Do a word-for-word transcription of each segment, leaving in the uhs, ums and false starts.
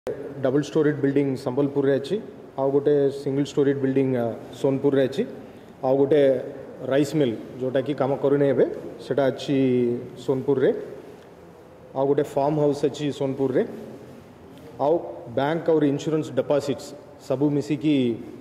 Double storeyed building Sambalpur रे अच्छी आउ गोटे सिंगल स्टोरीड बिल्डिंग सोनपुर रे अच्छी आउ गोटे राइस मिल जोटा कि काम करूने एबे सेटा अच्छी सोनपुर रे आउ गोटे फार्म हाउस अच्छी सोनपुर रे आउ बैंक और इंश्योरेंस डिपॉजिट्स सबू मिसिकी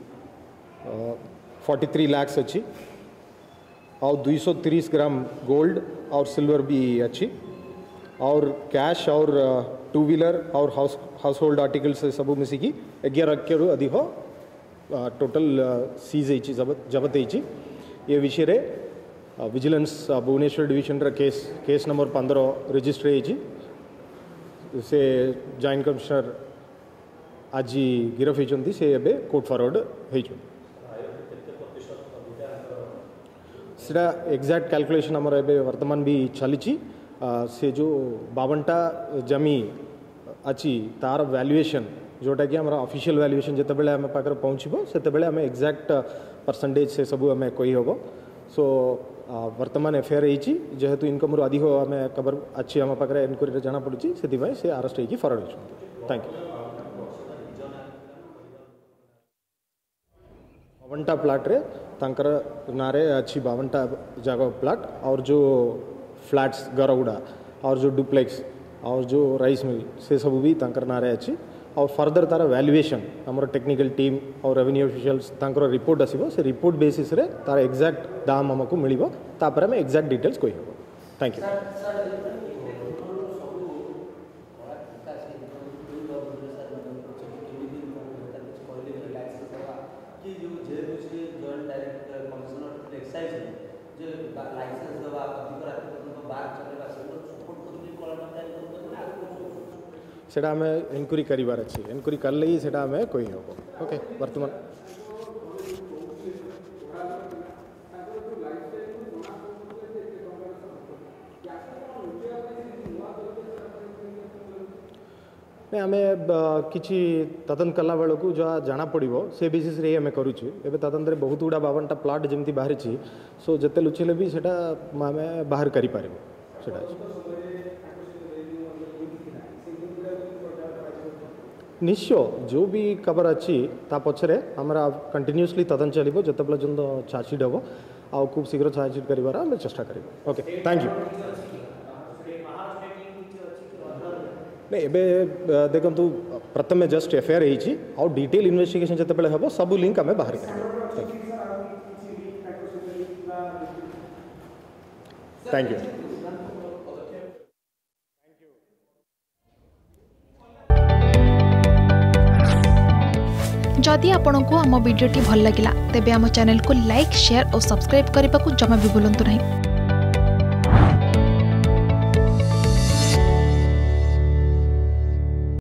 फोर्टी थ्री लैक्स अच्छी आउ दो सौ तीस ग्राम गोल्ड और सिल्वर भी अच्छी और कैश और टू व्हीलर और हाउस हाउस होल्ड आर्टिकल्स सबू मिसिकी ग्यारह रु अधिक टोटल सीज होती जबत होती ये विषय रे विजिलेंस भुवनेश्वर डिविजन रे केस केस नंबर पंद्रह रजिस्टर होती से जॉइंट कमिश्नर आज गिरफ होती से एबे कोर्ट फॉरवर्ड होती सेटा एग्जैक्ट कैलकुलेशन आमर एबे वर्तमान भी चली से जो बावनटा जमी अच्छी तार वैल्यूएशन जोटा कि हमारा ऑफिशियल वैल्यूएशन जिते बेले आम पाखे पहुँचब से आम एग्जैक्ट परसेंटेज से सब आम कही हम सो वर्तमान एफआईआर होती जेहेतु इनकम रू अधिक आम कबर अच्छी आम पाखे एनक्वारी जना पड़ी से अरेस्ट होगी फरवर्ड होती थैंक यू बावनटा प्लाट रे तांकर नारे अच्छी बावनटा जगह प्लाट और जो फ्लैट्स गरगुड़ा और जो डुप्लेक्स और जो राइस मिल से सब भी तांकर नारे अच्छी और फर्दर तार वैल्यूएशन आमर टेक्निकल टीम और रेवेन्यू ऑफिशियल्स तांकर रिपोर्ट आसीबो से रिपोर्ट बेसिस रे तार एग्जैक्ट दाम हमको मिलिबो तापर हम एग्जैक्ट डिटेल्स कहि हबो थैंक यू सेटा आम इनक्वारी करार अच्छी इनक्वारी कले ही सेटा आम कही हम ओके वर्तमान नहीं आम कि तदंत कला बेलू जहाँ जाना पड़ो से बेसिस रे आम करुचे एवं तदंत बहुत गुड़ा बावनटा प्लाट जमी बाहरी सो जिते लुचेले भी सेटा आम बाहर करें निश्चय जो भी खबर अच्छी ता पछरे हमारा कंटिन्यूसली तदन चलो जिते पर्यंत चार्जसीट हम आउ खूब शीघ्र चार्जसीट कर आम चेष्टा कर ओके थैंक यू नहीं एबे देखु प्रथम जस्ट एफआईआर होती आउ डिटेल इन्वेस्टिगेशन जिते हम सब लिंक आम बाहर कर थैंक यू जदि आपंक आम भिडी भल लगा तेब आम चैनल को लाइक शेयर और सब्सक्राइब करने को जमा भी भूलु नहीं।